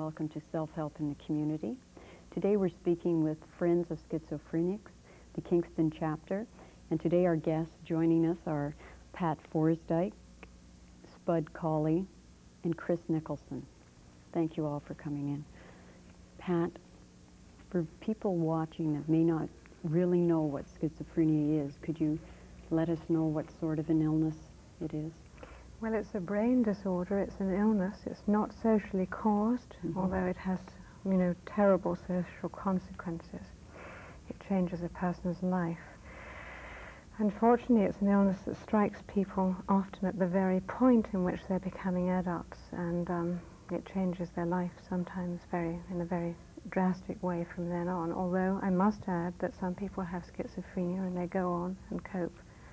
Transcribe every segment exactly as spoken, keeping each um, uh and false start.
welcome to Self-Help in the Community. Today we're speaking with Friends of Schizophrenics, the Kingston chapter, and today our guests joining us are Pat Forsdyke, Spud Cawley, and Chris Nicholson. Thank you all for coming in. Pat, for people watching that may not really know what schizophrenia is, could you let us know what sort of an illness it is? Well, it's a brain disorder. It's an illness. It's not socially caused, mm-hmm. although it has, you know, terrible social consequences. It changes a person's life. Unfortunately, it's an illness that strikes people often at the very point in which they're becoming adults, and um, it changes their life sometimes very, in a very drastic way from then on, although I must add that some people have schizophrenia and they go on and cope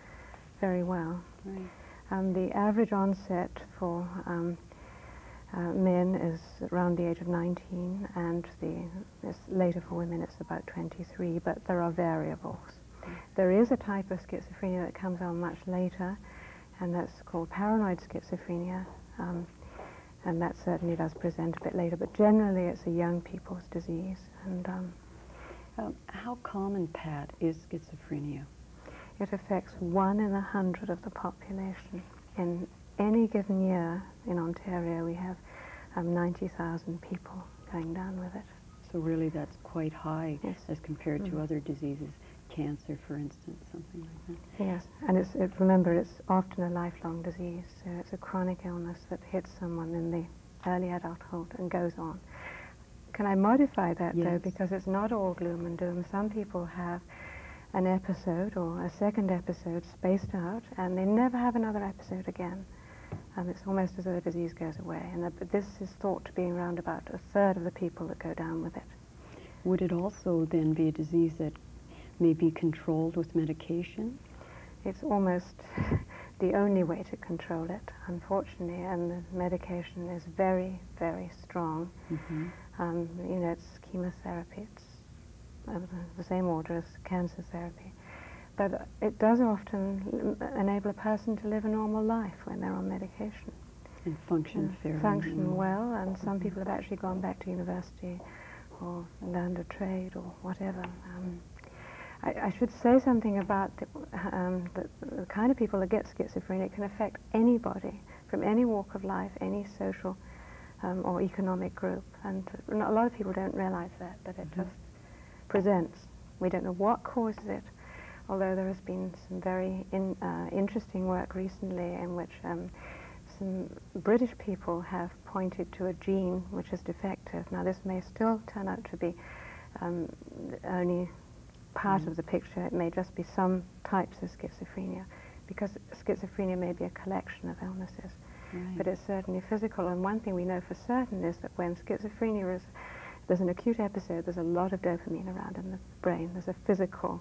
very well. Right. Um, the average onset for um, uh, men is around the age of nineteen, and the it's later for women it's about twenty-three, but there are variables. Mm. There is a type of schizophrenia that comes on much later, and that's called paranoid schizophrenia, um, and that certainly does present a bit later, but generally it's a young people's disease. And um, um, how common, Pat, is schizophrenia? It affects one in a hundred of the population. In any given year in Ontario, we have um, ninety thousand people going down with it. So really that's quite high, yes. as compared mm. to other diseases, cancer, for instance, something like that. Yes, and it's, it, remember, it's often a lifelong disease, so it's a chronic illness that hits someone in the early adulthood and goes on. Can I modify that, yes. though, because it's not all gloom and doom. Some people have an episode or a second episode spaced out, and they never have another episode again. Um, it's almost as though the disease goes away, and that, but this is thought to be around about a third of the people that go down with it. Would it also then be a disease that may be controlled with medication? It's almost the only way to control it, unfortunately, and the medication is very, very strong. Mm-hmm. um, you know, it's chemotherapy. It's of the same order as cancer therapy. But it does often enable a person to live a normal life when they're on medication. And function and fairly Function well. well, and some people have actually gone back to university or learned a trade or whatever. Um, I, I should say something about the, um, the, the kind of people that get schizophrenia. It can affect anybody from any walk of life, any social um, or economic group. And a lot of people don't realize that, but it mm-hmm. just presents. We don't know what causes it, although there has been some very in, uh, interesting work recently in which um, some British people have pointed to a gene which is defective. Now this may still turn out to be um, only part mm. of the picture. It may just be some types of schizophrenia, because schizophrenia may be a collection of illnesses, right. but it's certainly physical. And one thing we know for certain is that when schizophrenia is there's an acute episode, there's a lot of dopamine around in the brain. There's a physical,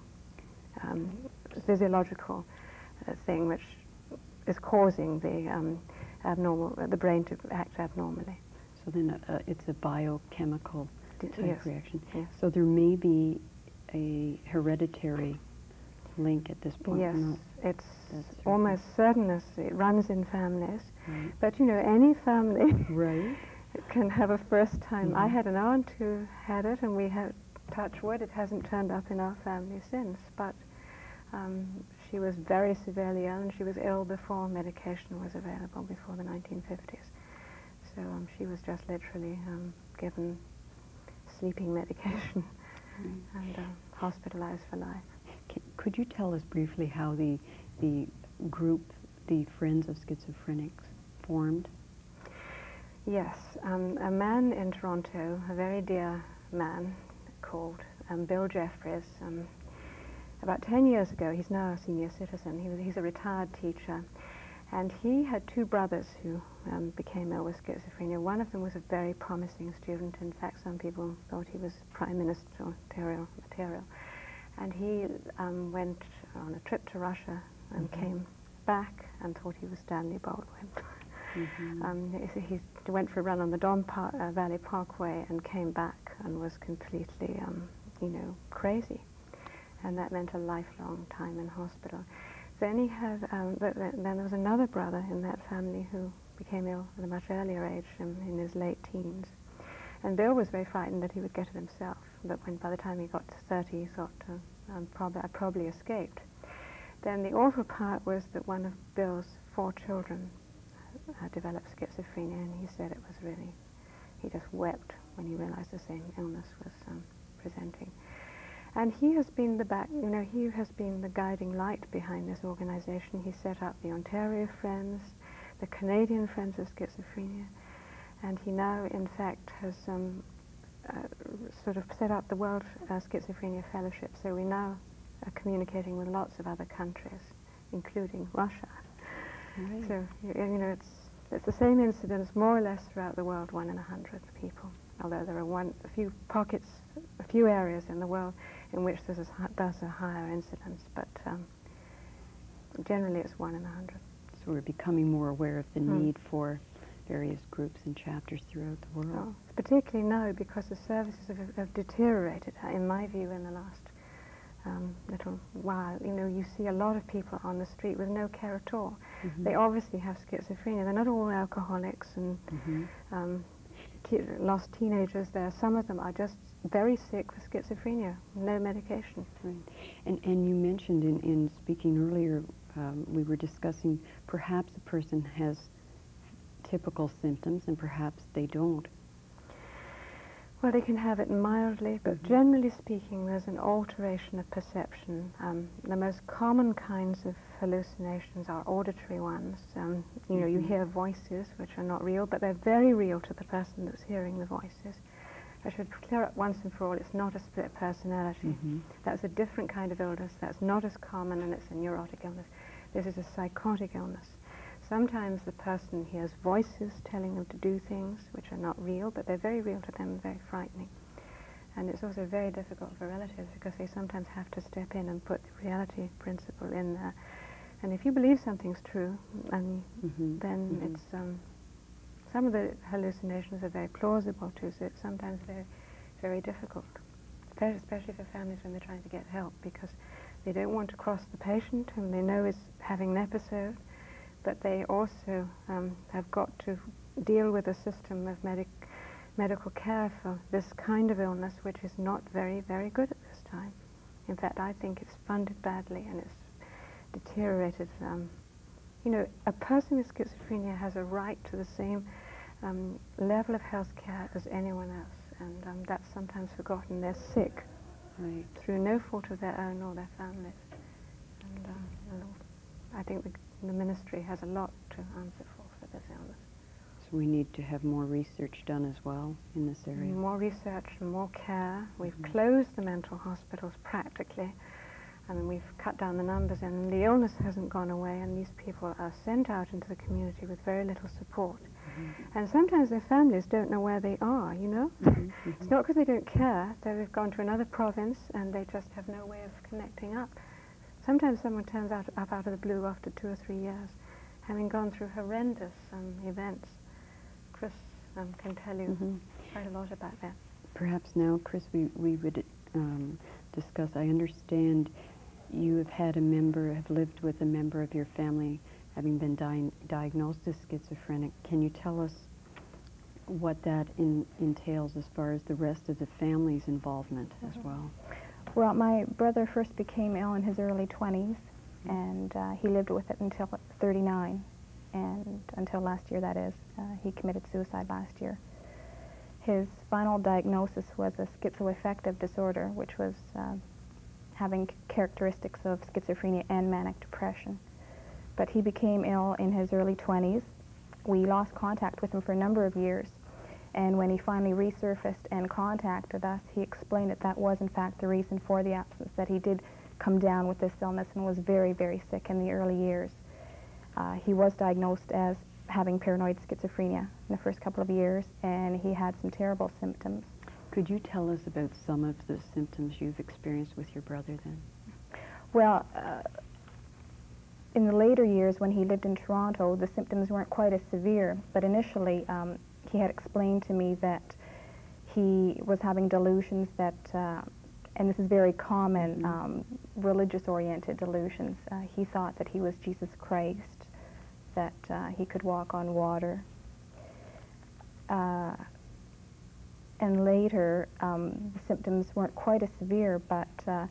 um, physiological uh, thing which is causing the um, abnormal, uh, the brain to act abnormally. So then uh, it's a biochemical type yes. reaction. Yes. So there may be a hereditary link at this point. Yes, Not it's almost certain as it runs in families. Right. But you know, any family right. can have a first time. Mm-hmm. I had an aunt who had it, and we had, touch wood, it hasn't turned up in our family since, but um, she was very severely ill, and she was ill before medication was available, before the nineteen fifties. So um, she was just literally um, given sleeping medication mm. and uh, hospitalized for life. C could you tell us briefly how the, the group, the Friends of Schizophrenics, formed? Yes, um, a man in Toronto, a very dear man called um, Bill Jeffries, um, about ten years ago, he's now a senior citizen, he was, he's a retired teacher, and he had two brothers who um, became ill with schizophrenia. One of them was a very promising student. In fact, some people thought he was prime ministerial material. And he um, went on a trip to Russia and mm-hmm. came back and thought he was Stanley Baldwin. Mm-hmm. um, he, he went for a run on the Don Par uh, Valley Parkway and came back and was completely, um, you know, crazy. And that meant a lifelong time in hospital. Then he had, um, but then there was another brother in that family who became ill at a much earlier age, um, in his late teens. And Bill was very frightened that he would get it himself, but when by the time he got to thirty, he thought, uh, um, prob I probably escaped. Then the awful part was that one of Bill's four children uh, developed schizophrenia, and he said it was really, he just wept when he realized the same illness was um, presenting. And he has been the back, you know, he has been the guiding light behind this organization. He set up the Ontario Friends, the Canadian Friends of Schizophrenia, and he now, in fact, has um, uh, sort of set up the World uh, Schizophrenia Fellowship. So we now are communicating with lots of other countries, including Russia. Right. So you, you know, it's it's the same incidence more or less throughout the world, one in a hundred people. Although there are one, a few pockets, a few areas in the world in which there's a, there's a higher incidence, but um, generally it's one in a hundred. So we're becoming more aware of the mm. need for various groups and chapters throughout the world. Oh, particularly now, because the services have, have deteriorated, in my view, in the last um, little while. You know, you see a lot of people on the street with no care at all. Mm-hmm. They obviously have schizophrenia. They're not all alcoholics and mm-hmm. um, lost teenagers there. Some of them are just very sick with schizophrenia, no medication. Right. And, and you mentioned in, in speaking earlier, um, we were discussing perhaps a person has typical symptoms and perhaps they don't. Well, they can have it mildly, but mm-hmm. generally speaking, there's an alteration of perception. Um, the most common kinds of hallucinations are auditory ones. Um, you know, mm-hmm. you hear voices which are not real, but they're very real to the person that's hearing the voices. I should clear up once and for all, it's not a split personality. Mm-hmm. That's a different kind of illness. That's not as common, and it's a neurotic illness. This is a psychotic illness. Sometimes the person hears voices telling them to do things which are not real, but they're very real to them and very frightening. And it's also very difficult for relatives because they sometimes have to step in and put the reality principle in there. And if you believe something's true, and mm-hmm. then mm-hmm. it's um, some of the hallucinations are very plausible too, so it's sometimes very, very difficult, especially for families when they're trying to get help, because they don't want to cross the patient whom they know is having an episode, but they also um, have got to deal with a system of medic medical care for this kind of illness, which is not very, very good at this time. In fact, I think it's funded badly and it's deteriorated. Um, you know, a person with schizophrenia has a right to the same um, level of health care as anyone else, and um, that's sometimes forgotten. They're sick right. through no fault of their own or their families. And um, I think the the ministry has a lot to answer for for this illness. So we need to have more research done as well in this area. More research and more care. We've mm-hmm. closed the mental hospitals practically, and we've cut down the numbers, and the illness hasn't gone away, and these people are sent out into the community with very little support. Mm-hmm. And sometimes their families don't know where they are, you know? Mm-hmm. Mm-hmm. It's not because they don't care, they've gone to another province and they just have no way of connecting up. Sometimes someone turns out, up out of the blue after two or three years, having gone through horrendous um, events. Chris um, can tell you mm-hmm. quite a lot about that. Perhaps now, Chris, we, we would um, discuss, I understand you have had a member, have lived with a member of your family having been di diagnosed as schizophrenic. Can you tell us what that in, entails as far as the rest of the family's involvement mm-hmm. as well? Well, my brother first became ill in his early twenties, and uh, he lived with it until thirty-nine, and until last year, that is. Uh, he committed suicide last year. His final diagnosis was a schizoaffective disorder, which was uh, having characteristics of schizophrenia and manic depression. But he became ill in his early twenties. We lost contact with him for a number of years. And when he finally resurfaced and contacted us, he explained that that was, in fact, the reason for the absence, that he did come down with this illness and was very, very sick in the early years. Uh, he was diagnosed as having paranoid schizophrenia in the first couple of years, and he had some terrible symptoms. Could you tell us about some of the symptoms you've experienced with your brother then? Well, uh, in the later years when he lived in Toronto, the symptoms weren't quite as severe, but initially um, he had explained to me that he was having delusions that, uh, and this is very common, mm-hmm. um, religious-oriented delusions. Uh, he thought that he was Jesus Christ, that uh, he could walk on water. Uh, and later um, the symptoms weren't quite as severe, but uh,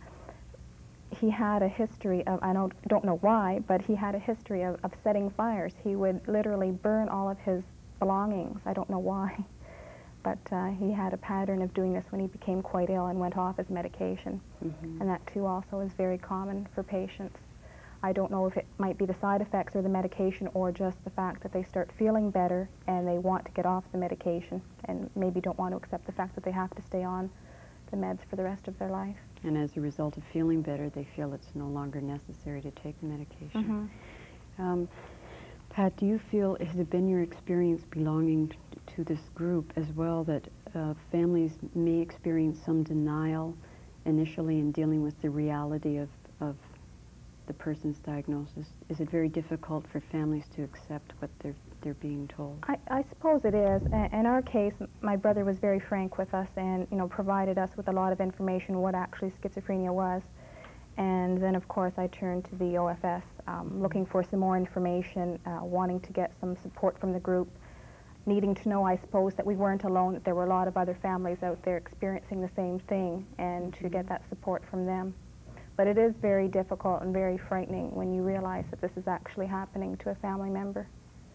he had a history of, I don't, don't know why, but he had a history of, of setting fires. He would literally burn all of his belongings. I don't know why, but uh, he had a pattern of doing this when he became quite ill and went off his medication. Mm-hmm. And that too also is very common for patients. I don't know if it might be the side effects or the medication, or just the fact that they start feeling better and they want to get off the medication and maybe don't want to accept the fact that they have to stay on the meds for the rest of their life. And as a result of feeling better, they feel it's no longer necessary to take the medication. Mm-hmm. um, Pat, do you feel, has it been your experience belonging t to this group as well, that uh, families may experience some denial initially in dealing with the reality of, of the person's diagnosis? Is it very difficult for families to accept what they're, they're being told? I, I suppose it is. In our case, my brother was very frank with us and, you know, provided us with a lot of information what actually schizophrenia was. And then, of course, I turned to the O F S, um, looking for some more information, uh, wanting to get some support from the group, needing to know, I suppose, that we weren't alone, that there were a lot of other families out there experiencing the same thing, and to get that support from them. But it is very difficult and very frightening when you realize that this is actually happening to a family member.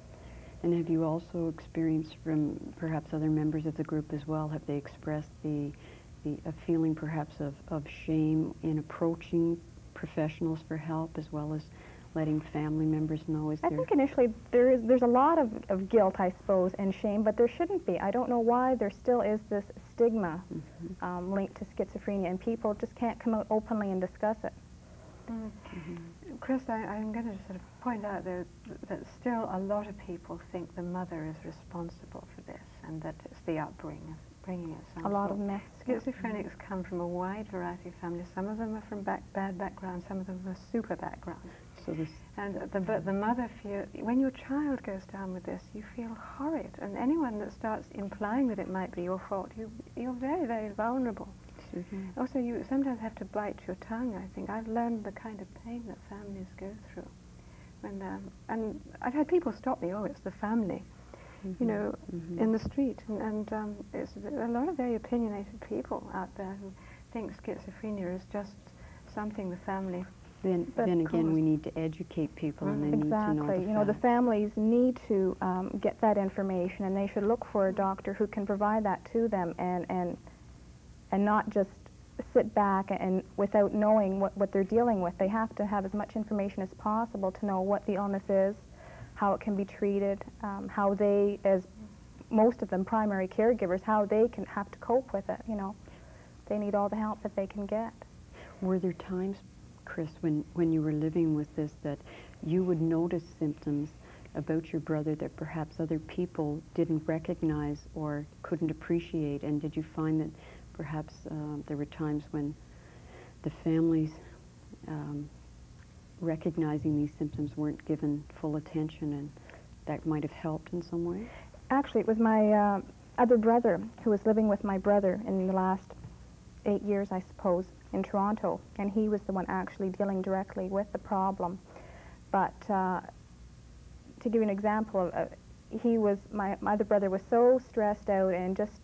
And have you also experienced from perhaps other members of the group as well, have they expressed the, the a feeling perhaps of, of shame in approaching professionals for help, as well as letting family members know? Is I there think initially there is, there's a lot of, of guilt, I suppose, and shame, but there shouldn't be. I don't know why there still is this stigma mm-hmm. um, linked to schizophrenia, and people just can't come out openly and discuss it. Mm. Mm-hmm. Chris, I, I'm going to sort of point out there that still a lot of people think the mother is responsible for this, and that it's the upbringing. Bringing it some a lot sort. of myths. Schizophrenics mm-hmm. come from a wide variety of families. Some of them are from back, bad backgrounds, some of them are super backgrounds. So this and uh, the, but the mother feel, when your child goes down with this, you feel horrid. And anyone that starts implying that it might be your fault, you, you're very, very vulnerable. Mm-hmm. Also, you sometimes have to bite your tongue, I think. I've learned the kind of pain that families go through. When, um, and I've had people stop me, oh, it's the family. Mm-hmm. You know, mm-hmm. in the street, and, and um, it's a lot of very opinionated people out there who think schizophrenia is just something the family. Then, then again, we need to educate people, mm-hmm. and they exactly. need to know the You know, the families need to um, get that information, and they should look for a doctor who can provide that to them, and and and not just sit back and without knowing what what they're dealing with. They have to have as much information as possible to know what the illness is, how it can be treated, um, how they, as most of them primary caregivers, how they can have to cope with it, you know. They need all the help that they can get. Were there times, Chris, when, when you were living with this, that you would notice symptoms about your brother that perhaps other people didn't recognize or couldn't appreciate? And did you find that perhaps uh, there were times when the families um, recognizing these symptoms weren't given full attention, and that might have helped in some way? Actually, it was my uh, other brother who was living with my brother in the last eight years, I suppose, in Toronto, and he was the one actually dealing directly with the problem. But uh, to give you an example, uh, he was, my, my other brother was so stressed out, and just,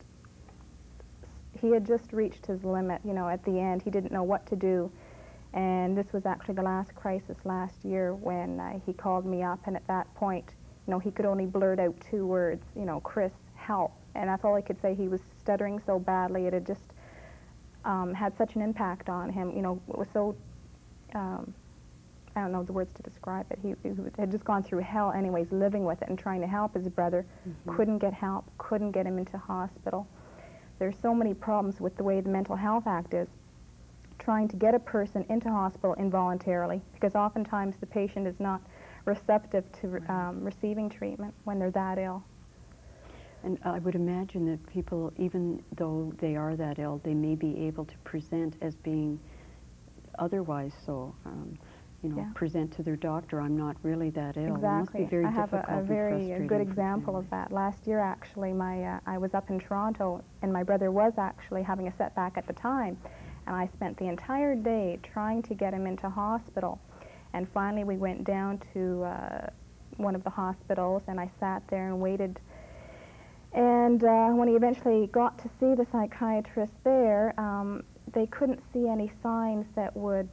he had just reached his limit, you know, at the end. He didn't know what to do. And this was actually the last crisis last year when uh, he called me up, and at that point, you know, he could only blurt out two words, you know, Chris, help. And that's all he could say. He was stuttering so badly. It had just um, had such an impact on him, you know, it was so, um, I don't know the words to describe it. He, he had just gone through hell anyways, living with it and trying to help his brother. Mm-hmm. Couldn't get help, couldn't get him into hospital. There's so many problems with the way the Mental Health Act is, trying to get a person into hospital involuntarily, because oftentimes the patient is not receptive to um, receiving treatment when they're that ill. And I would imagine that people, even though they are that ill, they may be able to present as being otherwise so. Um, you know, yeah. present to their doctor, I'm not really that ill. Exactly. It must be very I have difficult a, a very and good example of that. Last year, actually, my uh, I was up in Toronto, and my brother was actually having a setback at the time. And I spent the entire day trying to get him into hospital. And finally we went down to uh, one of the hospitals, and I sat there and waited. And uh, when he eventually got to see the psychiatrist there, um, they couldn't see any signs that would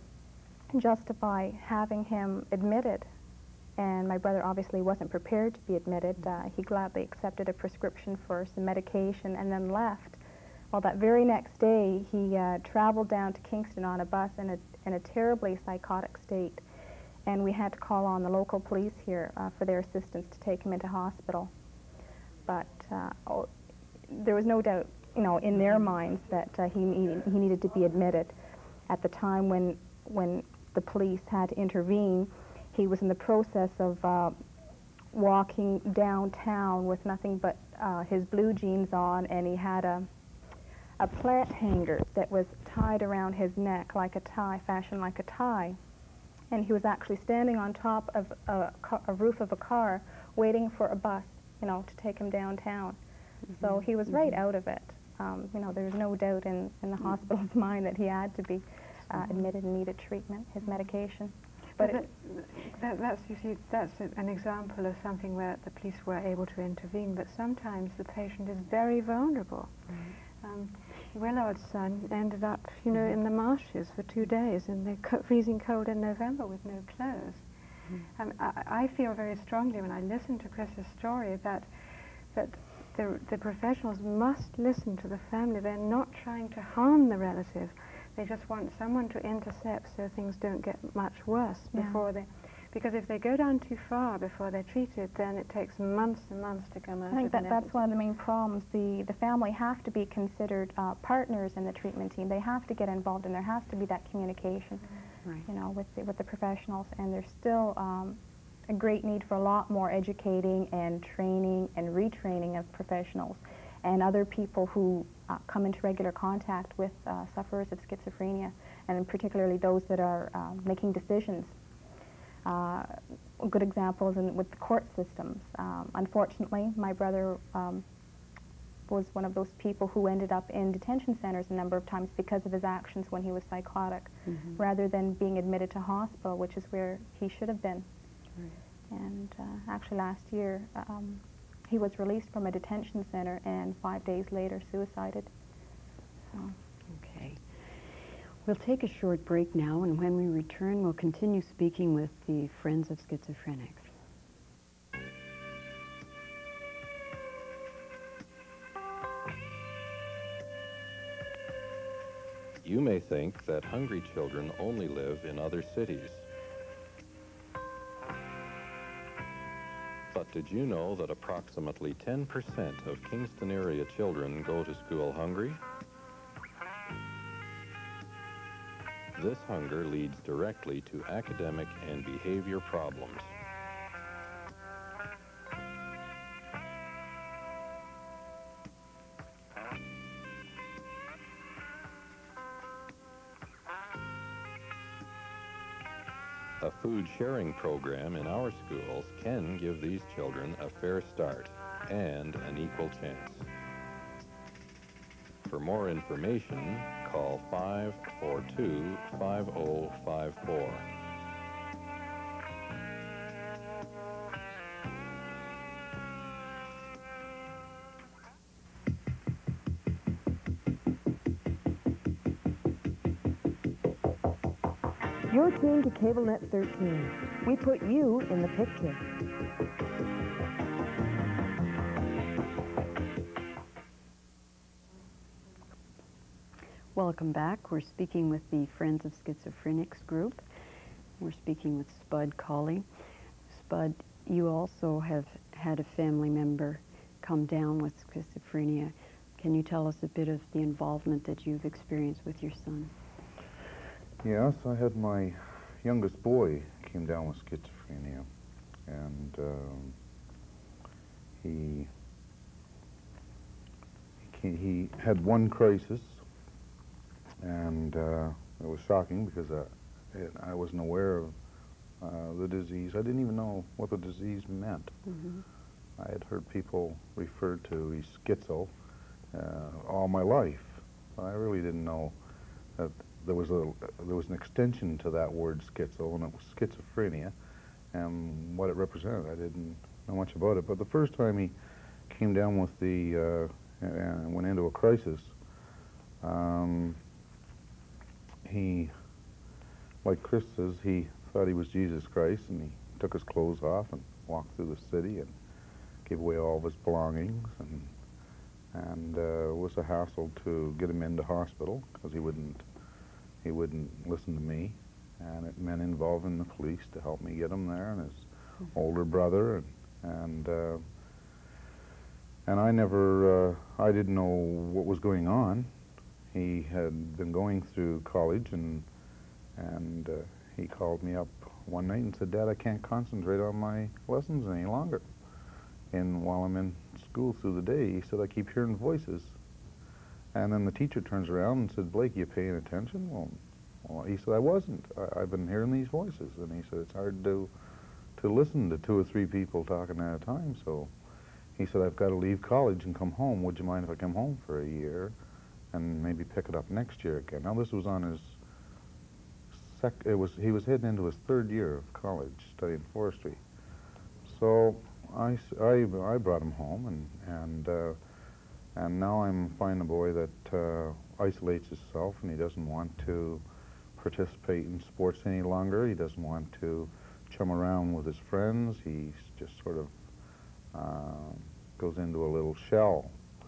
justify having him admitted. And my brother obviously wasn't prepared to be admitted. Uh, he gladly accepted a prescription for some medication and then left. Well, that very next day, he uh, traveled down to Kingston on a bus in a, in a terribly psychotic state. And we had to call on the local police here uh, for their assistance to take him into hospital. But uh, oh, there was no doubt, you know, in their minds that uh, he, needed, he needed to be admitted. At the time when, when the police had to intervene, he was in the process of uh, walking downtown with nothing but uh, his blue jeans on, and he had a, a plant hanger that was tied around his neck like a tie, fashioned like a tie. And he was actually standing on top of a, a roof of a car waiting for a bus, you know, to take him downtown. Mm-hmm. So he was right mm-hmm. out of it. Um, you know, there's no doubt in, in the mm-hmm. hospital's mind that he had to be uh, mm-hmm. admitted and needed treatment, his medication. But, but that, that, that's, you see, that's a, an example of something where the police were able to intervene, but sometimes the patient is very vulnerable. Mm-hmm. um, Willard's son ended up, you know, mm-hmm. in the marshes for two days in the co freezing cold in November with no clothes. Mm-hmm. um, I, I feel very strongly when I listen to Chris's story that, that the, the professionals must listen to the family. They're not trying to harm the relative. They just want someone to intercept so things don't get much worse yeah. before they... Because if they go down too far before they're treated, then it takes months and months to come out. I think of that an that's episode. one of the main problems. The, the family have to be considered uh, partners in the treatment team. They have to get involved, and there has to be that communication, right. you know, with the, with the professionals. And there's still um, a great need for a lot more educating and training and retraining of professionals and other people who uh, come into regular contact with uh, sufferers of schizophrenia, and particularly those that are uh, making decisions. Uh, good examples in, with the court systems. Um, unfortunately, my brother um, was one of those people who ended up in detention centers a number of times because of his actions when he was psychotic, mm-hmm. rather than being admitted to hospital, which is where he should have been. Right. And uh, actually last year, um, he was released from a detention center and five days later suicided. So. Okay. We'll take a short break now, and when we return, we'll continue speaking with the Friends of Schizophrenics. You may think that hungry children only live in other cities. But did you know that approximately ten percent of Kingston area children go to school hungry? This hunger leads directly to academic and behavior problems. A food sharing program in our schools can give these children a fair start and an equal chance. For more information, call five four two, five oh five four. You're tuned to CableNet thirteen. We put you in the picture. Welcome back. We're speaking with the Friends of Schizophrenics group. We're speaking with Spud Colley. Spud, you also have had a family member come down with schizophrenia. Can you tell us a bit of the involvement that you've experienced with your son? Yes, I had my youngest boy came down with schizophrenia, and um, he, he he had one crisis, and uh, it was shocking because I, it, I wasn't aware of uh, the disease. I didn't even know what the disease meant. Mm-hmm. I had heard people refer to he's schizo uh, all my life. I really didn't know that there was a there was an extension to that word schizo, and it was schizophrenia, and what it represented. I didn't know much about it. But the first time he came down with the, uh, and went into a crisis, um, he, like Chris says, he thought he was Jesus Christ, and he took his clothes off and walked through the city and gave away all of his belongings, and and uh, it was a hassle to get him into hospital because he wouldn't he wouldn't listen to me, and it meant involving the police to help me get him there, and his mm-hmm. older brother, and and uh, and I never uh, I didn't know what was going on. He had been going through college, and and uh, he called me up one night and said, "Dad, I can't concentrate on my lessons any longer. And while I'm in school through the day," he said, "I keep hearing voices." And then the teacher turns around and said, "Blake, you paying attention?" Well, well he said, "I wasn't. I, I've been hearing these voices." And he said, "It's hard to to listen to two or three people talking at a time." So he said, "I've got to leave college and come home. Would you mind if I come home for a year and maybe pick it up next year again?" Now this was on his sec. It was he was heading into his third year of college studying forestry. So I, I, I brought him home, and and uh, and now I'm finding a boy that uh, isolates himself, and he doesn't want to participate in sports any longer. He doesn't want to chum around with his friends. He's just sort of uh, goes into a little shell,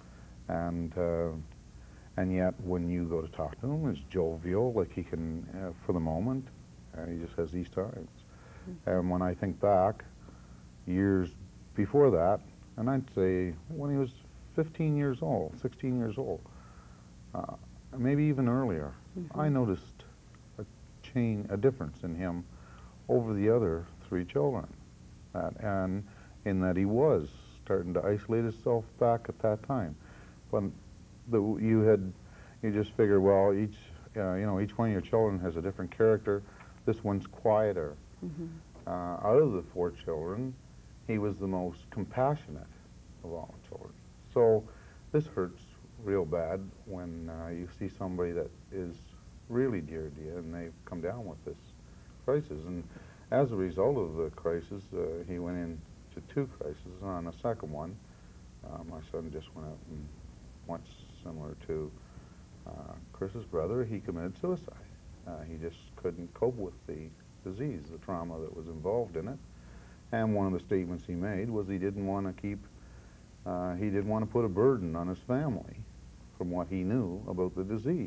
and uh, and yet when you go to talk to him, he's jovial, like he can uh, for the moment, and he just has these times. Mm-hmm. And when I think back, years before that, and I'd say when he was fifteen years old, sixteen years old, uh, maybe even earlier, mm-hmm. I noticed a change, a difference in him over the other three children, uh, and in that he was starting to isolate himself back at that time. When the, you had, you just figure, well, each, uh, you know, each one of your children has a different character. This one's quieter. Mm-hmm. uh, out of the four children, he was the most compassionate of all children. So this hurts real bad when uh, you see somebody that is really dear to you and they've come down with this crisis. And as a result of the crisis, uh, he went into two crises. On the second one, uh, my son just went out and once similar to uh, Chris's brother, he committed suicide. Uh, he just couldn't cope with the disease, the trauma that was involved in it. And one of the statements he made was he didn't want to keep, uh, he didn't want to put a burden on his family from what he knew about the disease.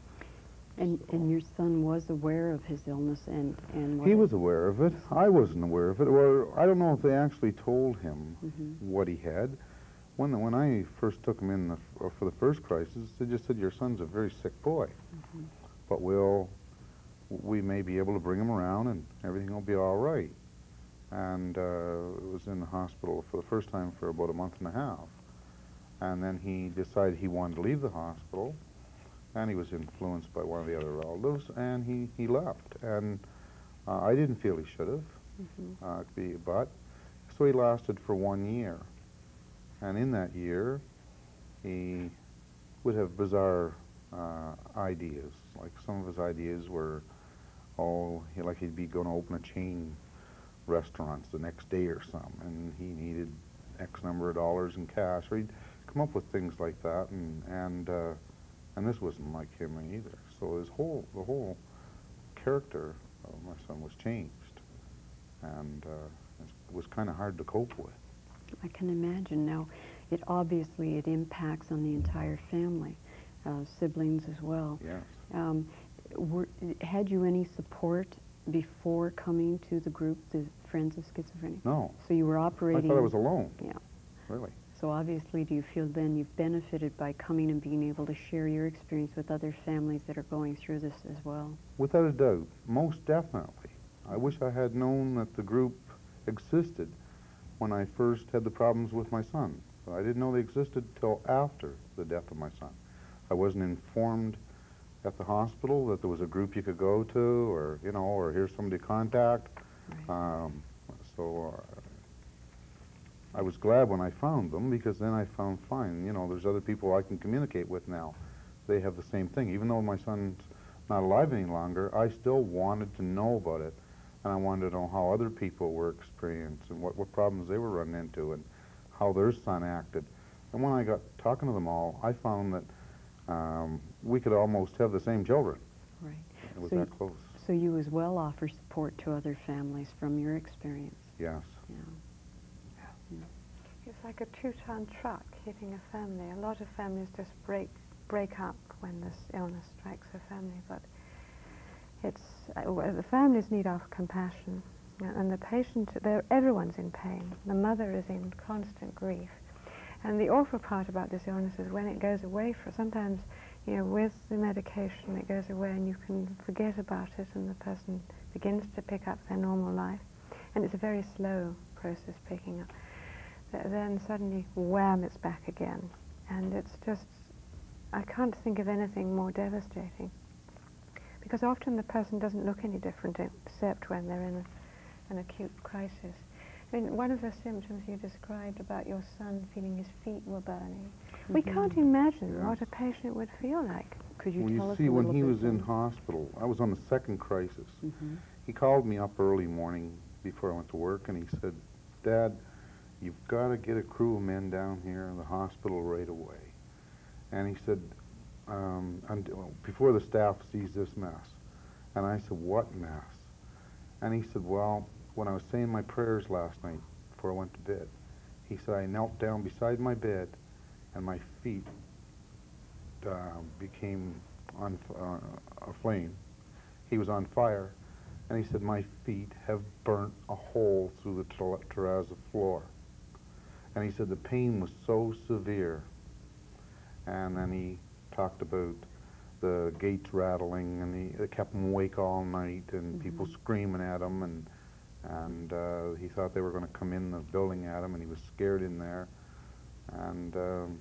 And, so, and your son was aware of his illness and, and what he was aware of it. I wasn't aware of it. Or I don't know if they actually told him mm-hmm. what he had. When, the, when I first took him in the, for the first crisis, they just said, "Your son's a very sick boy, mm-hmm. but we'll, we may be able to bring him around and everything will be all right." And uh, was in the hospital for the first time for about a month and a half. And then he decided he wanted to leave the hospital, and he was influenced by one of the other relatives, and he, he left. And uh, I didn't feel he should have, mm-hmm. uh, be, but, so he lasted for one year. And in that year, he would have bizarre uh, ideas. Like some of his ideas were, oh, he, like he'd be going to open a chain restaurants the next day or something, and he needed X number of dollars in cash, or he'd come up with things like that, and and uh, and this wasn't like him either. So his whole the whole character of my son was changed, and uh, it was kind of hard to cope with. I can imagine. Now, it obviously it impacts on the entire family, uh, siblings as well. Yes. Um, were, had you any support before coming to the group, the Friends of Schizophrenia? No. So you were operating... I thought I was alone. Yeah. Really. So obviously, do you feel then you've benefited by coming and being able to share your experience with other families that are going through this as well? Without a doubt. Most definitely. I wish I had known that the group existed when I first had the problems with my son. But I didn't know they existed till after the death of my son. I wasn't informed at the hospital that there was a group you could go to, or, you know, or here's somebody to contact. Right. Um, so uh, I was glad when I found them, because then I found, fine, you know, there's other people I can communicate with now. They have the same thing. Even though my son's not alive any longer, I still wanted to know about it, and I wanted to know how other people were experiencing, what, what problems they were running into, and how their son acted. And when I got talking to them all, I found that um, we could almost have the same children. Right. It was so that close. So you as well offer support to other families from your experience. Yes. Yeah. Yeah. It's like a two-ton truck hitting a family. A lot of families just break break up when this illness strikes a family, but it's uh, well, the families need our compassion, and the patient, everyone's in pain. The mother is in constant grief. And the awful part about this illness is when it goes away, for sometimes, you know, with the medication, it goes away and you can forget about it and the person begins to pick up their normal life. And it's a very slow process picking up. Th then suddenly, wham, it's back again. And it's just, I can't think of anything more devastating. Because often the person doesn't look any different except when they're in a, an acute crisis. I mean, one of the symptoms you described about your son feeling his feet were burning. Mm-hmm. We can't imagine yes. what a patient would feel like. Could you well, tell you us see, a when little he bit was in more? hospital, I was on the second crisis. Mm-hmm. He called me up early morning before I went to work, and he said, "Dad, you've got to get a crew of men down here in the hospital right away." And he said, um, and, well, before the staff sees this mess. And I said, "What mess?" And he said, "Well, when I was saying my prayers last night before I went to bed," he said, "I knelt down beside my bed and my feet uh, became on uh, aflame." He was on fire. And he said, "My feet have burnt a hole through the ter terrazzo floor." And he said the pain was so severe. And then he talked about the gates rattling, and he, it kept him awake all night, and mm-hmm. people screaming at him, and and uh, he thought they were going to come in the building at him, and he was scared in there. And um,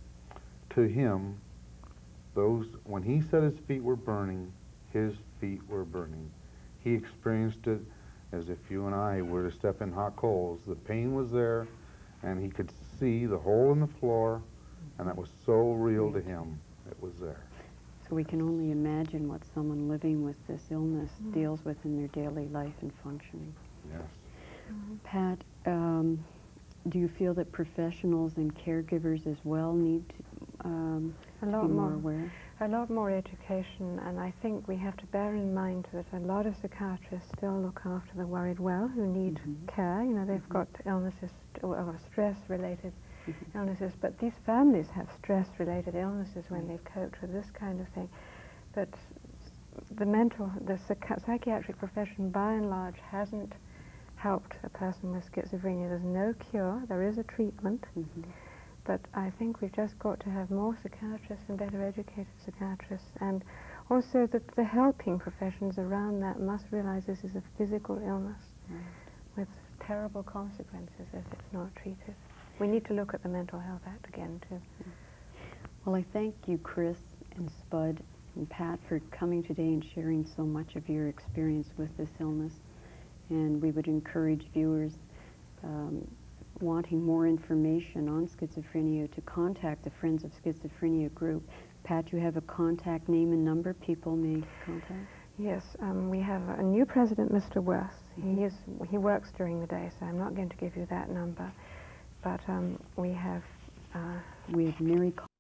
to him, those when he said his feet were burning, his feet were burning. He experienced it as if you and I were to step in hot coals. The pain was there, and he could see the hole in the floor, and that was so real to him. It was there. So we can only imagine what someone living with this illness mm. deals with in their daily life and functioning. Yes. Mm-hmm. Pat, um, do you feel that professionals and caregivers as well need to, um, a to lot be more, more aware? A lot more education, and I think we have to bear in mind that a lot of psychiatrists still look after the worried well who need mm-hmm. care. You know, they've mm-hmm. got illnesses or stress-related mm-hmm. illnesses, but these families have stress-related illnesses when mm-hmm. they've coped with this kind of thing. But the mental, the psych psychiatric profession, by and large, hasn't helped a person with schizophrenia. There's no cure. There is a treatment. Mm-hmm. But I think we've just got to have more psychiatrists and better educated psychiatrists, and also that the helping professions around that must realize this is a physical illness right. with terrible consequences if it's not treated. We need to look at the Mental Health Act again, too. Well, I thank you, Chris and Spud and Pat, for coming today and sharing so much of your experience with this illness. And we would encourage viewers um, wanting more information on schizophrenia to contact the Friends of Schizophrenia group. Pat, you have a contact name and number people may contact? Yes, um, we have a new president, Mister Worth. Mm-hmm. He is he works during the day, so I'm not going to give you that number. But um, we have uh, we have Mary.